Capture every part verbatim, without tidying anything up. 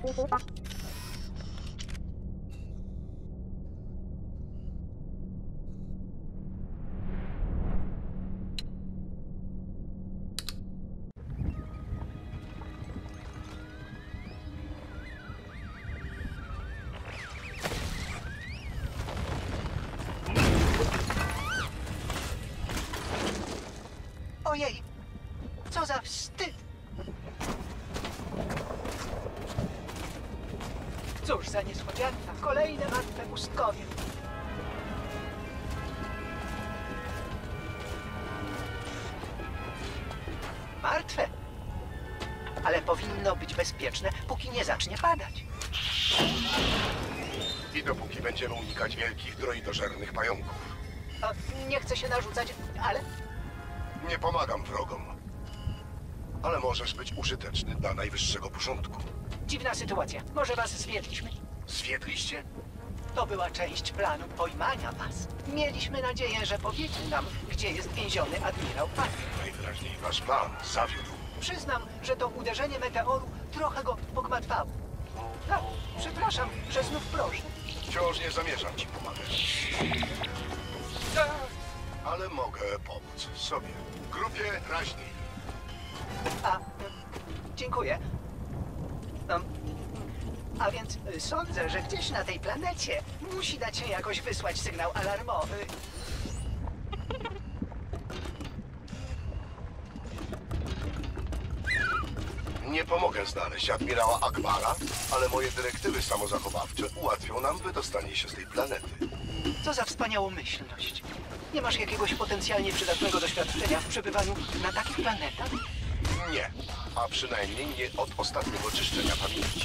Ojej, co za wstyd! Cóż za niespodzianka, kolejne martwe pustkowie. Martwe, ale powinno być bezpieczne, póki nie zacznie padać. I dopóki będziemy unikać wielkich droidożernych pająków. A, nie chcę się narzucać, ale... Nie pomagam wrogom. Ale możesz być użyteczny dla najwyższego porządku. Dziwna sytuacja. Może was zwiedliśmy? Zwiedliście? To była część planu pojmania was. Mieliśmy nadzieję, że powiecie nam, gdzie jest więziony admirał Pack. Najwyraźniej wasz plan zawiódł. Przyznam, że to uderzenie meteoru trochę go pogmatwało. No, przepraszam, że znów proszę. Wciąż nie zamierzam ci pomagać. Ale mogę pomóc sobie. Grupie raźniej. A, dziękuję. Um, a więc y, sądzę, że gdzieś na tej planecie musi dać się jakoś wysłać sygnał alarmowy. Nie pomogę znaleźć admirała Ackbara, ale moje dyrektywy samozachowawcze ułatwią nam wydostanie się z tej planety. Co za wspaniałomyślność. Nie masz jakiegoś potencjalnie przydatnego doświadczenia w przebywaniu na takich planetach? Nie, a przynajmniej nie od ostatniego czyszczenia pamięci.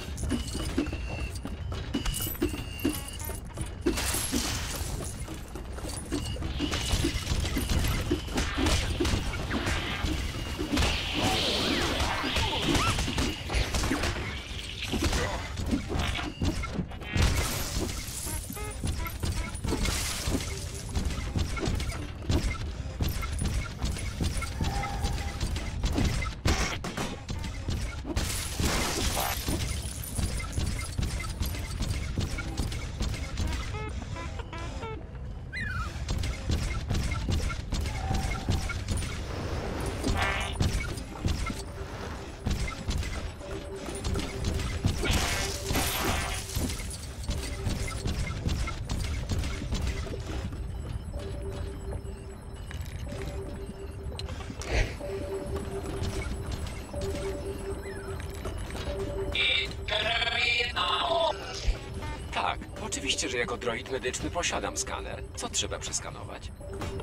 Tak, oczywiście, że jako droid medyczny posiadam skaner. Co trzeba przeskanować?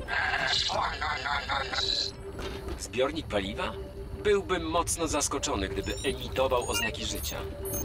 Zbiornik paliwa? Byłbym mocno zaskoczony, gdyby emitował oznaki życia.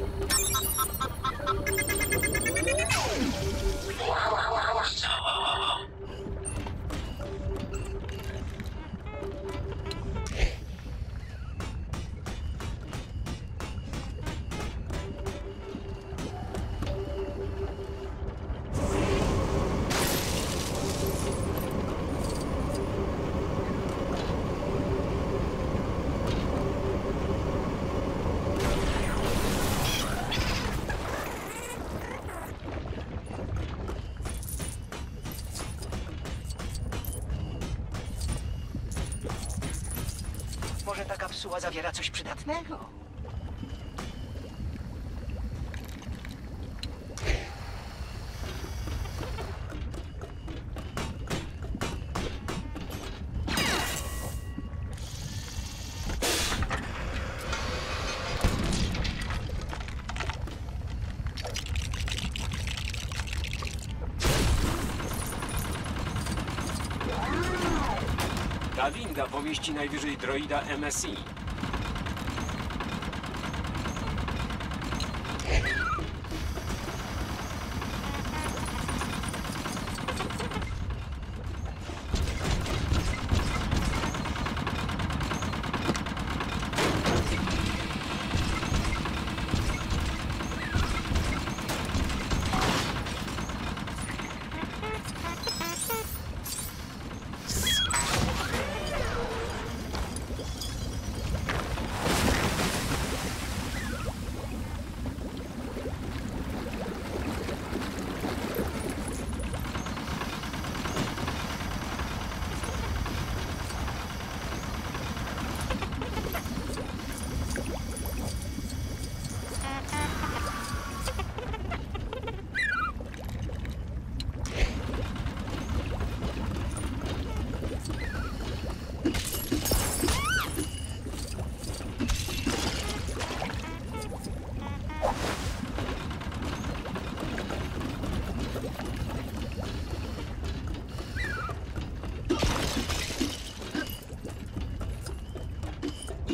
Może ta kapsuła zawiera coś przydatnego? Ta winda pomieści najwyżej droida M S I.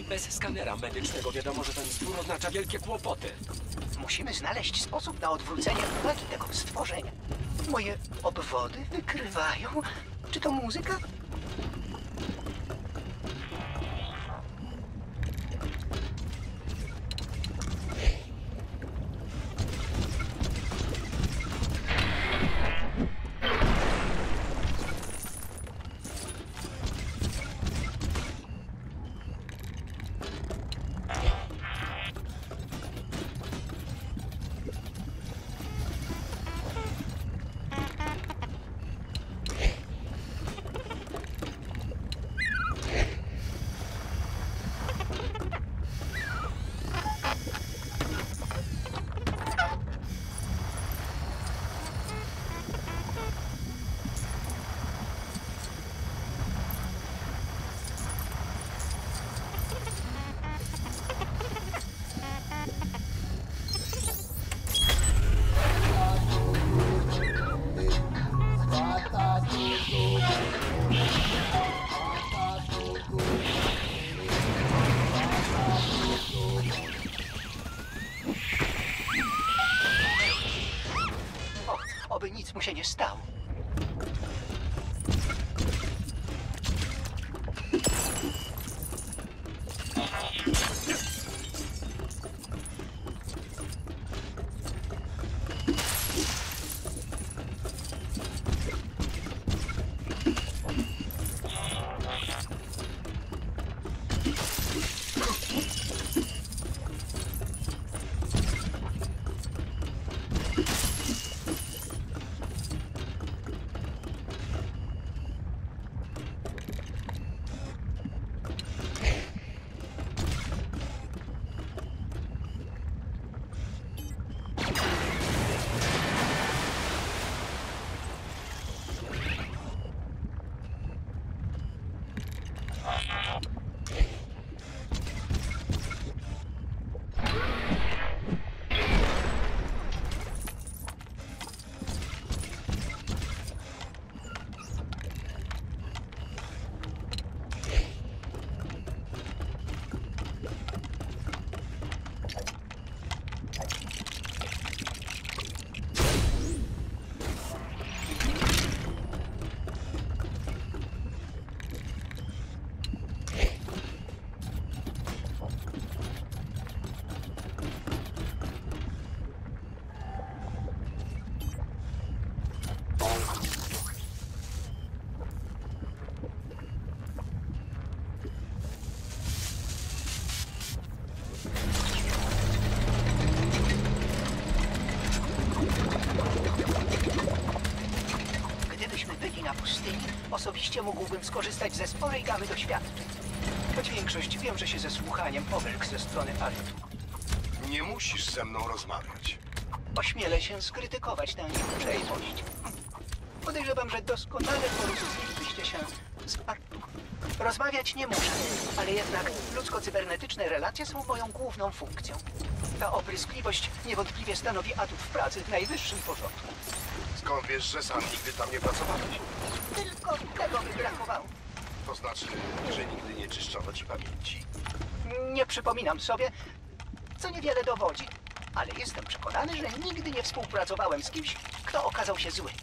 Bez skanera medycznego wiadomo, że ten stwór oznacza wielkie kłopoty. Musimy znaleźć sposób na odwrócenie uwagi tego stworzenia. Moje obwody wykrywają. Czy to muzyka? O, oby nic mu się nie stało. Gdybyśmy byli na pustyni, osobiście mógłbym skorzystać ze sporej gamy doświadczeń. Choć większość wiąże się ze słuchaniem pomyłek ze strony Arytu. Nie musisz ze mną rozmawiać. Ośmielę się skrytykować tę nieuprzejmość. Podejrzewam, że doskonale porozumielibyście się z Arytu. Rozmawiać nie muszę, ale jednak ludzko-cybernetyczne relacje są moją główną funkcją. Ta opryskliwość niewątpliwie stanowi atut w pracy w najwyższym porządku. Skąd wiesz, że sam nigdy tam nie pracowałeś? Tylko tego by brakowało. To znaczy, że nigdy nie czyszczono ci pamięci. Nie przypominam sobie, co niewiele dowodzi, ale jestem przekonany, że nigdy nie współpracowałem z kimś, kto okazał się zły.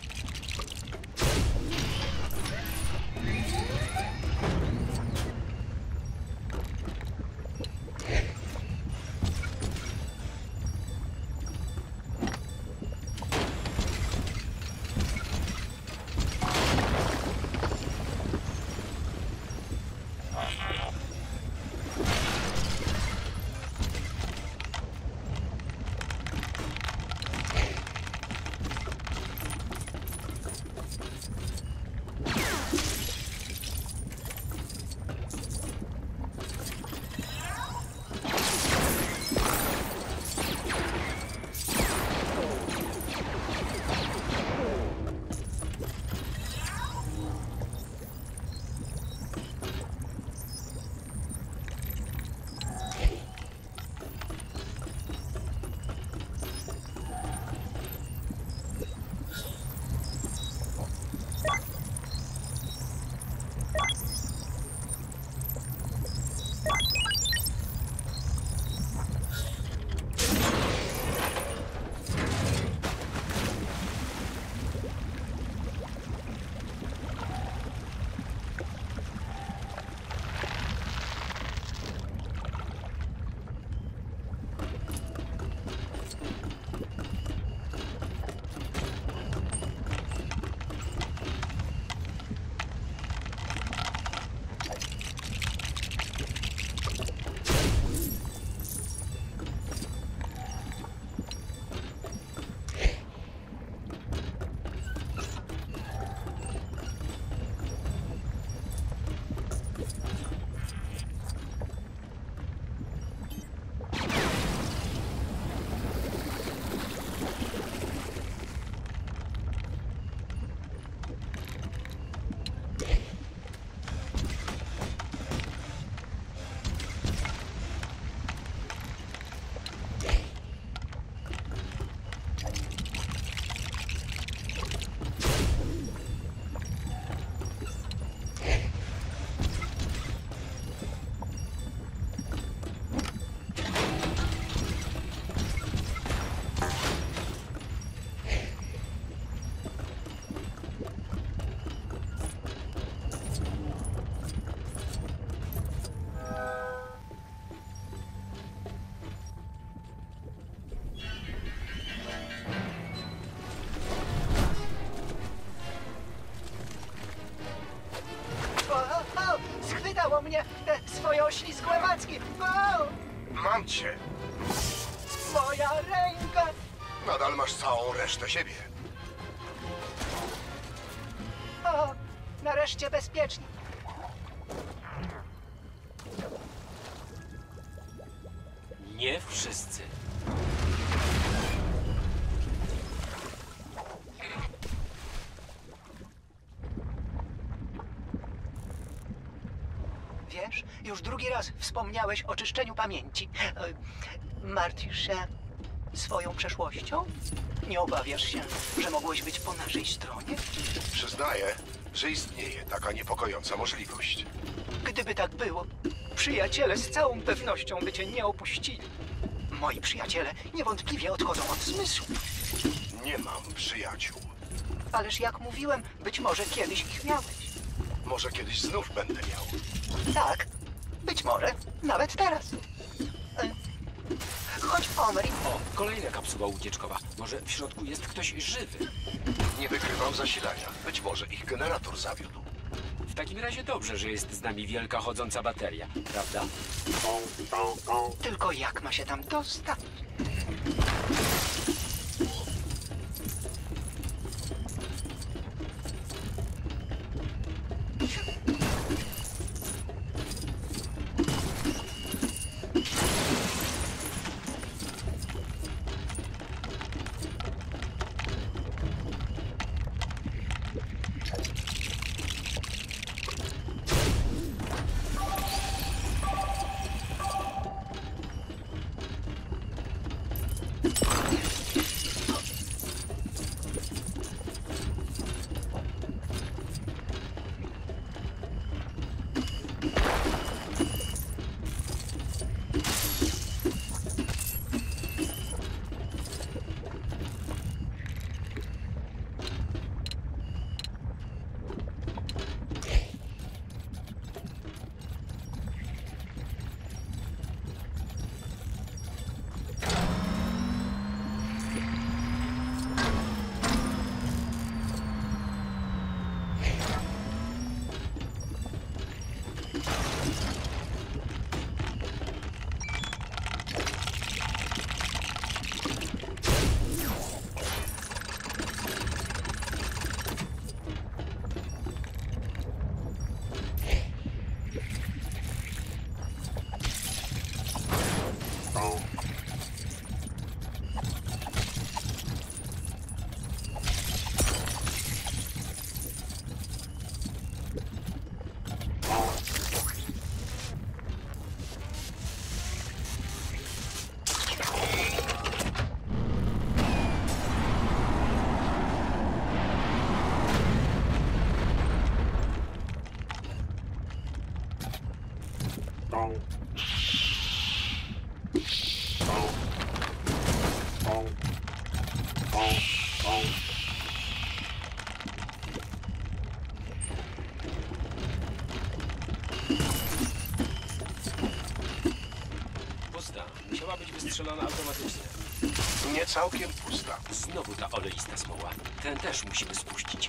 twoje oślizgłe macki! O! Mam cię. Moja ręka! Nadal masz całą resztę siebie. O! Nareszcie bezpiecznie. Nie wszyscy. Wiesz, już drugi raz wspomniałeś o czyszczeniu pamięci. E, Martwisz się swoją przeszłością? Nie obawiasz się, że mogłeś być po naszej stronie? Przyznaję, że istnieje taka niepokojąca możliwość. Gdyby tak było, przyjaciele z całą pewnością by cię nie opuścili. Moi przyjaciele niewątpliwie odchodzą od zmysłu. Nie mam przyjaciół. Ależ jak mówiłem, być może kiedyś ich miałeś. Może kiedyś znów będę miał. Tak, być może, nawet teraz. E, Chodź, Omri. O, kolejna kapsuła ucieczkowa. Może w środku jest ktoś żywy. Nie wykrywam zasilania. Być może ich generator zawiódł. W takim razie dobrze, że jest z nami wielka chodząca bateria, prawda? Tylko jak ma się tam dostać? Pusta. Musiała być wystrzelona automatycznie. Nie całkiem pusta. Znowu ta oleista smoła. Ten też musimy spuścić.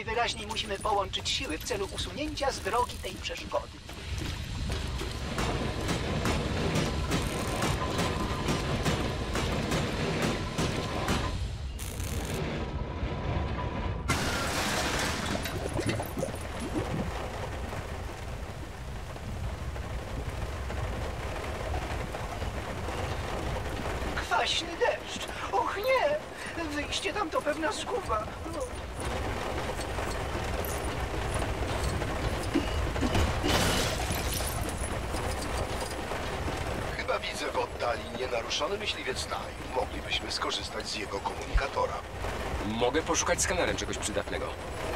Najwyraźniej musimy połączyć siły w celu usunięcia z drogi tej przeszkody. Kwaśny deszcz! Och nie! Wyjście tam to pewna zguba. Chyba widzę w oddali nienaruszony myśliwiec Nile. Moglibyśmy skorzystać z jego komunikatora. Mogę poszukać skanerem czegoś przydatnego.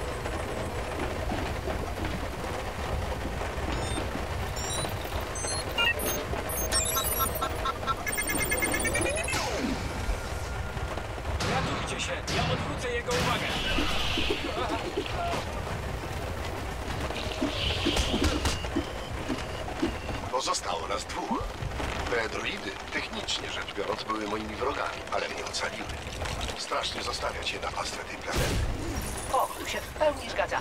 Ratujcie się! Ja odwrócę jego uwagę! Pozostało nas dwóch. Te droidy, technicznie rzecz biorąc, były moimi wrogami, ale mnie ocaliły. Strasznie zostawiać je na pastwę tej planety. O, tu się w pełni zgadza.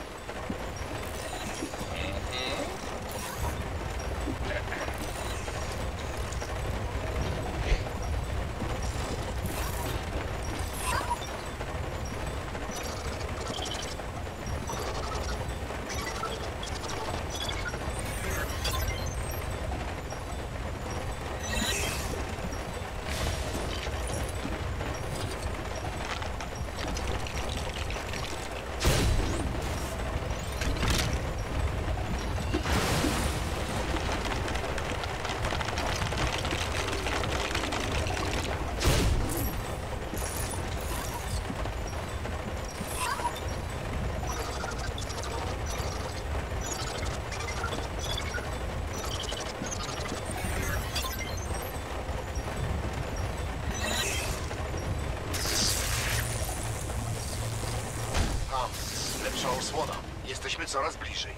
Tam, lepsza osłona. Jesteśmy coraz bliżej.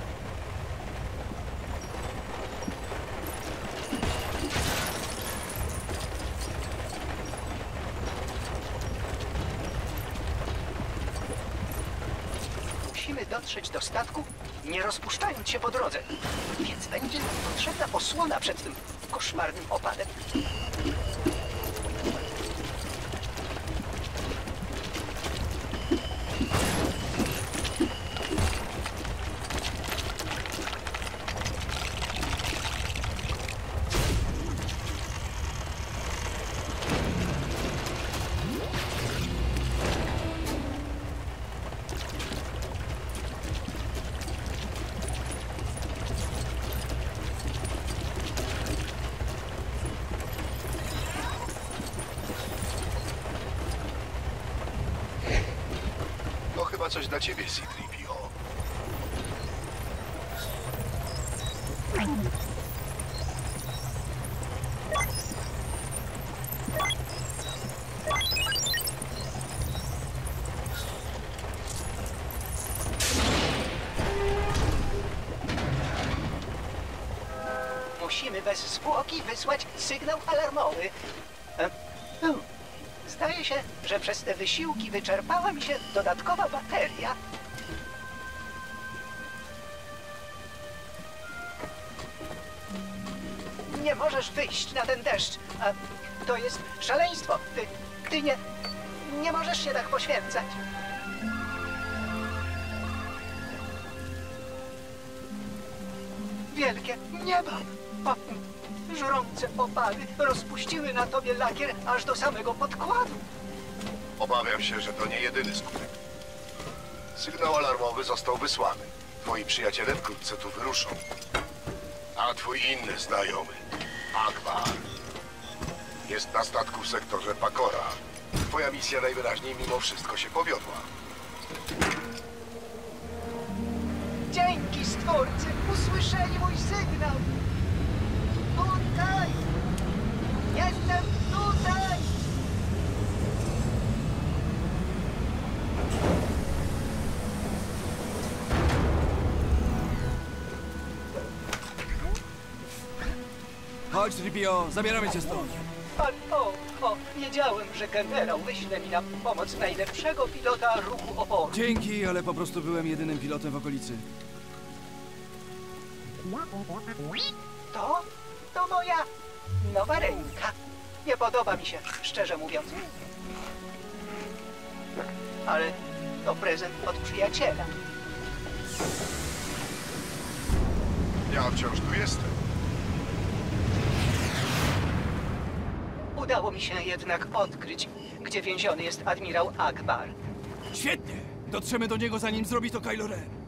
Musimy dotrzeć do statku, nie rozpuszczając się po drodze. Więc będzie nam potrzebna osłona przed tym koszmarnym opadem. To chyba coś dla ciebie, C trzy P O. Musimy bez zwłoki wysłać sygnał alarmowy. E, hmm. Zdaje się, że przez te wysiłki wyczerpała mi się dodatkowa bateria. Nie możesz wyjść na ten deszcz. A to jest szaleństwo. Ty, ty nie, nie możesz się tak poświęcać. Wielkie nieba. O, żrące opady rozpuściły na tobie lakier aż do samego podkładu. Obawiam się, że to nie jedyny skutek. Sygnał alarmowy został wysłany. Twoi przyjaciele wkrótce tu wyruszą. A twój inny znajomy, Akbar, jest na statku w sektorze Pakora. Twoja misja najwyraźniej mimo wszystko się powiodła. Dzięki, Stwórcy! Usłyszeli mój sygnał! Tutaj! Jestem tutaj! Chodź, trzy P O, zabieramy cię stąd. Ale o, o, wiedziałem, że generał wyśle mi na pomoc najlepszego pilota ruchu oporu. Dzięki, ale po prostu byłem jedynym pilotem w okolicy. To? To moja nowa ręka. Nie podoba mi się, szczerze mówiąc. Ale to prezent od przyjaciela. Ja wciąż tu jestem. Udało mi się jednak odkryć, gdzie więziony jest admirał Akbar. Świetnie! Dotrzemy do niego, zanim zrobi to Kylo Ren.